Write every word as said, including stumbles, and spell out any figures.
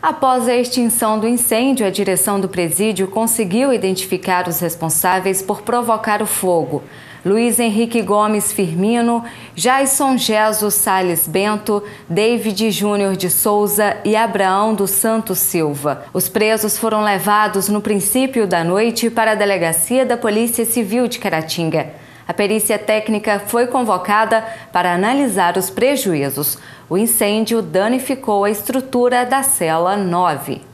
Após a extinção do incêndio, a direção do presídio conseguiu identificar os responsáveis por provocar o fogo. Luiz Henrique Gomes Firmino, Jason Gesso Salles Bento, David Júnior de Souza e Abraão dos Santos Silva. Os presos foram levados no princípio da noite para a delegacia da Polícia Civil de Caratinga. A perícia técnica foi convocada para analisar os prejuízos. O incêndio danificou a estrutura da cela nove.